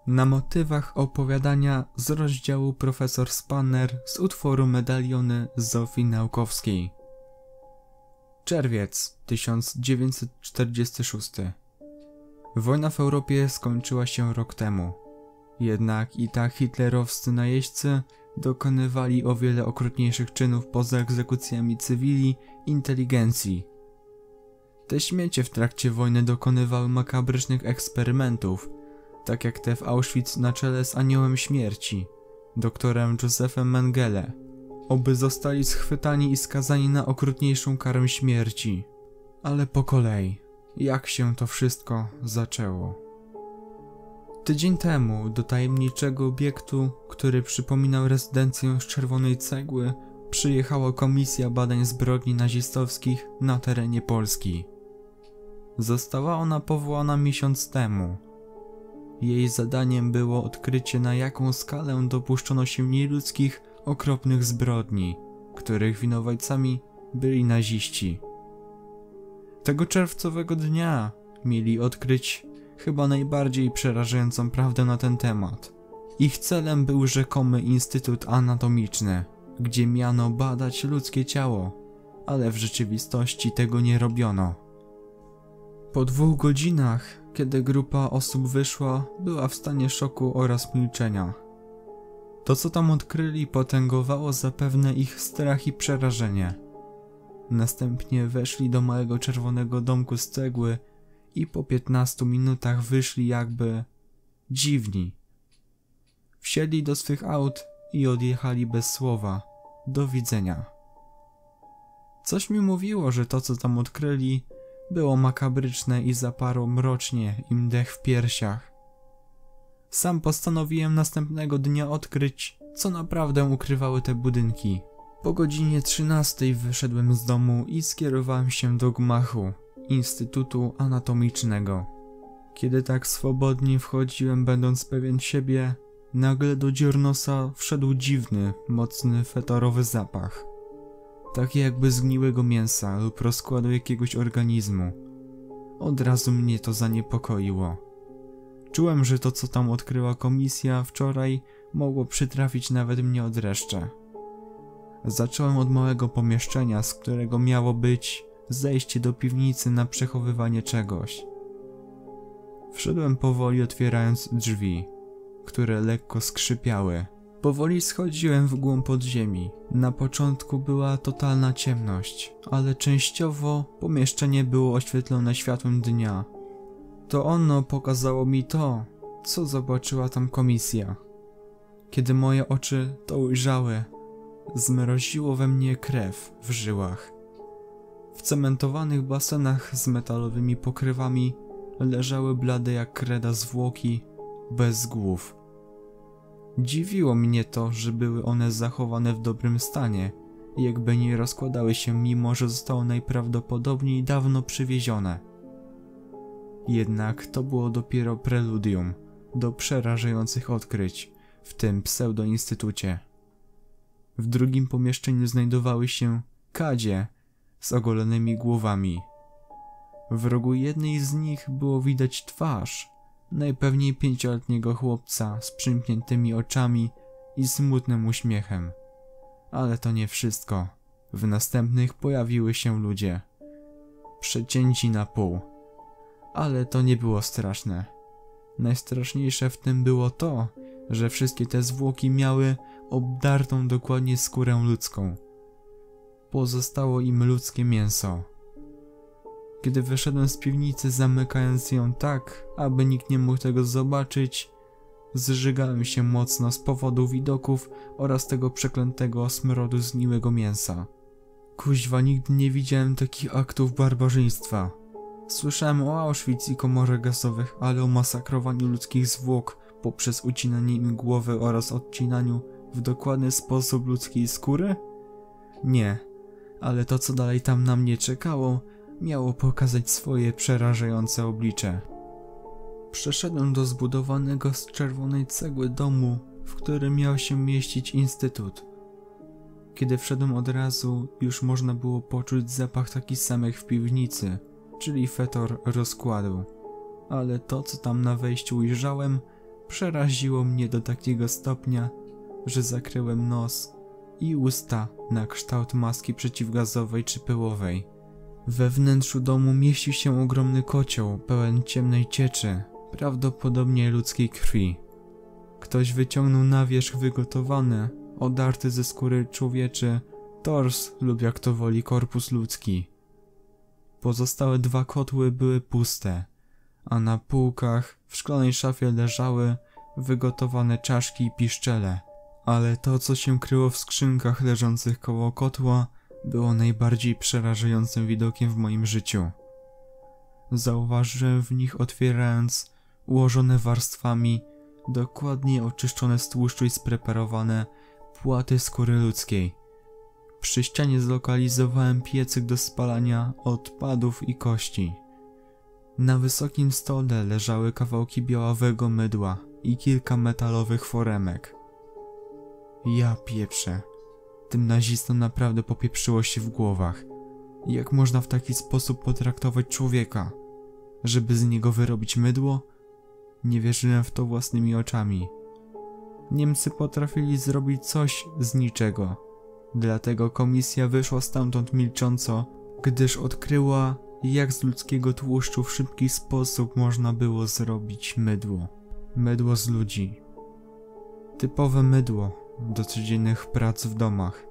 Na motywach opowiadania z rozdziału Profesor Spanner z utworu Medaliony Zofii Naukowskiej. Czerwiec 1946. Wojna w Europie skończyła się rok temu. Jednak i tak hitlerowscy najeźdźcy dokonywali o wiele okrutniejszych czynów poza egzekucjami cywili inteligencji. Te śmiecie w trakcie wojny dokonywały makabrycznych eksperymentów, tak jak te w Auschwitz na czele z Aniołem Śmierci, doktorem Josephem Mengele, oby zostali schwytani i skazani na okrutniejszą karę śmierci. Ale po kolei, jak się to wszystko zaczęło? Tydzień temu do tajemniczego obiektu, który przypominał rezydencję z czerwonej cegły, przyjechała Komisja Badań Zbrodni Nazistowskich na terenie Polski. Została ona powołana miesiąc temu. Jej zadaniem było odkrycie, na jaką skalę dopuszczono się nieludzkich, okropnych zbrodni, których winowajcami byli naziści. Tego czerwcowego dnia mieli odkryć chyba najbardziej przerażającą prawdę na ten temat. Ich celem był rzekomy Instytut Anatomiczny, gdzie miano badać ludzkie ciało, ale w rzeczywistości tego nie robiono. Po 2 godzinach, kiedy grupa osób wyszła, była w stanie szoku oraz milczenia. To, co tam odkryli, potęgowało zapewne ich strach i przerażenie. Następnie weszli do małego czerwonego domku z cegły i po 15 minutach wyszli jakby dziwni. Wsiedli do swych aut i odjechali bez słowa. Do widzenia. Coś mi mówiło, że to, co tam odkryli, było makabryczne i zaparło mrocznie im dech w piersiach. Sam postanowiłem następnego dnia odkryć, co naprawdę ukrywały te budynki. Po godzinie 13 wyszedłem z domu i skierowałem się do gmachu Instytutu Anatomicznego. Kiedy tak swobodnie wchodziłem, będąc pewien siebie, nagle do dziurnosa wszedł dziwny, mocny, fetorowy zapach. Tak jakby zgniłego mięsa lub rozkładu jakiegoś organizmu. Od razu mnie to zaniepokoiło. Czułem, że to, co tam odkryła komisja wczoraj, mogło przytrafić nawet mnie od dreszcze. Zacząłem od małego pomieszczenia, z którego miało być zejście do piwnicy na przechowywanie czegoś. Wszedłem powoli, otwierając drzwi, które lekko skrzypiały. Powoli schodziłem w głąb podziemi. Na początku była totalna ciemność, ale częściowo pomieszczenie było oświetlone światłem dnia. To ono pokazało mi to, co zobaczyła tam komisja. Kiedy moje oczy to ujrzały, zmroziło we mnie krew w żyłach. W cementowanych basenach z metalowymi pokrywami leżały blade jak kreda zwłoki, bez głów. Dziwiło mnie to, że były one zachowane w dobrym stanie, jakby nie rozkładały się, mimo że zostały najprawdopodobniej dawno przywiezione. Jednak to było dopiero preludium do przerażających odkryć w tym pseudoinstytucie. W drugim pomieszczeniu znajdowały się kadzie z ogolonymi głowami. W rogu jednej z nich było widać twarz, najpewniej 5-letniego chłopca z przymkniętymi oczami i smutnym uśmiechem. Ale to nie wszystko. W następnych pojawiły się ludzie, przecięci na pół. Ale to nie było straszne. Najstraszniejsze w tym było to, że wszystkie te zwłoki miały obdartą dokładnie skórę ludzką. Pozostało im ludzkie mięso. Kiedy wyszedłem z piwnicy, zamykając ją tak, aby nikt nie mógł tego zobaczyć, zżygałem się mocno z powodu widoków oraz tego przeklętego smrodu zgniłego mięsa. Kuźwa, nigdy nie widziałem takich aktów barbarzyństwa. Słyszałem o Auschwitz i komorach gazowych, ale o masakrowaniu ludzkich zwłok poprzez ucinanie im głowy oraz odcinaniu w dokładny sposób ludzkiej skóry? Nie, ale to, co dalej tam na mnie czekało, miało pokazać swoje przerażające oblicze. Przeszedłem do zbudowanego z czerwonej cegły domu, w którym miał się mieścić instytut. Kiedy wszedłem od razu, już można było poczuć zapach taki sam jak w piwnicy, czyli fetor rozkładu. Ale to, co tam na wejściu ujrzałem, przeraziło mnie do takiego stopnia, że zakryłem nos i usta na kształt maski przeciwgazowej czy pyłowej. We wnętrzu domu mieścił się ogromny kocioł pełen ciemnej cieczy, prawdopodobnie ludzkiej krwi. Ktoś wyciągnął na wierzch wygotowany, odarty ze skóry człowieczy tors lub jak to woli korpus ludzki. Pozostałe 2 kotły były puste, a na półkach w szklanej szafie leżały wygotowane czaszki i piszczele, ale to, co się kryło w skrzynkach leżących koło kotła, było najbardziej przerażającym widokiem w moim życiu. Zauważyłem w nich, otwierając ułożone warstwami, dokładnie oczyszczone z tłuszczu i spreparowane płaty skóry ludzkiej. Przy ścianie zlokalizowałem piecyk do spalania odpadów i kości. Na wysokim stole leżały kawałki białawego mydła i kilka metalowych foremek. Ja pieprzę. Tym nazistom naprawdę popieprzyło się w głowach. Jak można w taki sposób potraktować człowieka? Żeby z niego wyrobić mydło? Nie wierzyłem w to własnymi oczami. Niemcy potrafili zrobić coś z niczego. Dlatego komisja wyszła stamtąd milcząco, gdyż odkryła, jak z ludzkiego tłuszczu w szybki sposób można było zrobić mydło. Mydło z ludzi. Typowe mydło do codziennych prac w domach.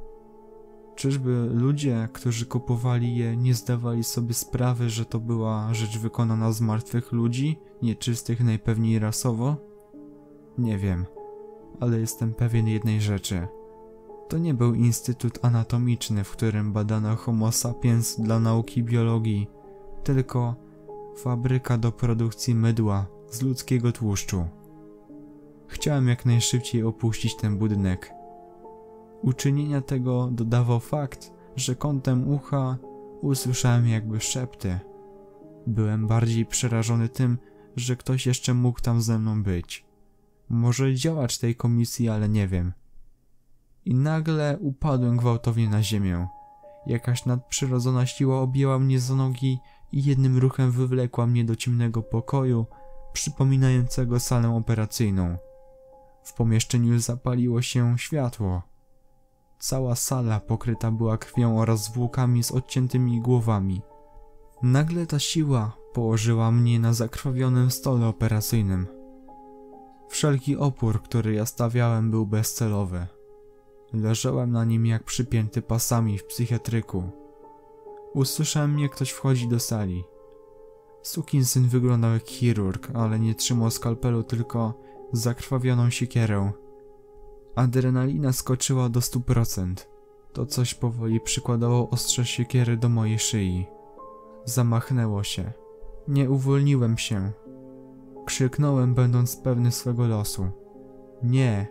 Czyżby ludzie, którzy kupowali je, nie zdawali sobie sprawy, że to była rzecz wykonana z martwych ludzi, nieczystych najpewniej rasowo? Nie wiem, ale jestem pewien jednej rzeczy. To nie był instytut anatomiczny, w którym badano homo sapiens dla nauki biologii, tylko fabryka do produkcji mydła z ludzkiego tłuszczu. Chciałem jak najszybciej opuścić ten budynek. Uczynienia tego dodawał fakt, że kątem ucha usłyszałem jakby szepty. Byłem bardziej przerażony tym, że ktoś jeszcze mógł tam ze mną być. Może działacz tej komisji, ale nie wiem. I nagle upadłem gwałtownie na ziemię. Jakaś nadprzyrodzona siła objęła mnie za nogi i jednym ruchem wywlekła mnie do ciemnego pokoju, przypominającego salę operacyjną. W pomieszczeniu zapaliło się światło. Cała sala pokryta była krwią oraz zwłokami z odciętymi głowami. Nagle ta siła położyła mnie na zakrwawionym stole operacyjnym. Wszelki opór, który ja stawiałem, był bezcelowy. Leżałem na nim jak przypięty pasami w psychiatryku. Usłyszałem, jak ktoś wchodzi do sali. Sukinsyn wyglądał jak chirurg, ale nie trzymał skalpelu, tylko zakrwawioną siekierę. Adrenalina skoczyła do 100%. To coś powoli przykładało ostrze siekiery do mojej szyi. Zamachnęło się. Nie uwolniłem się. Krzyknąłem, będąc pewny swego losu. Nie!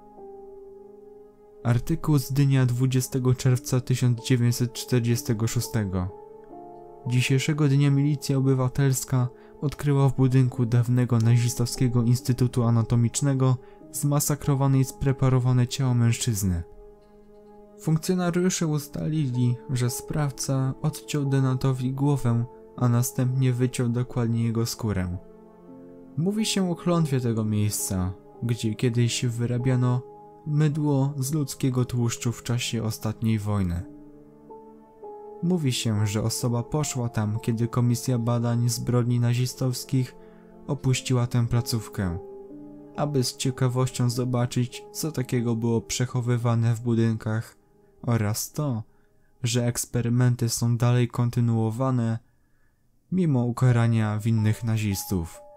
Artykuł z dnia 20 czerwca 1946. Dzisiejszego dnia milicja obywatelska odkryła w budynku dawnego nazistowskiego Instytutu Anatomicznego zmasakrowane i spreparowane ciało mężczyzny. Funkcjonariusze ustalili, że sprawca odciął Denatowi głowę, a następnie wyciął dokładnie jego skórę. Mówi się o klątwie tego miejsca, gdzie kiedyś wyrabiano mydło z ludzkiego tłuszczu w czasie ostatniej wojny. Mówi się, że osoba poszła tam, kiedy Komisja Badań Zbrodni Nazistowskich opuściła tę placówkę, aby z ciekawością zobaczyć, co takiego było przechowywane w budynkach oraz to, że eksperymenty są dalej kontynuowane mimo ukarania winnych nazistów.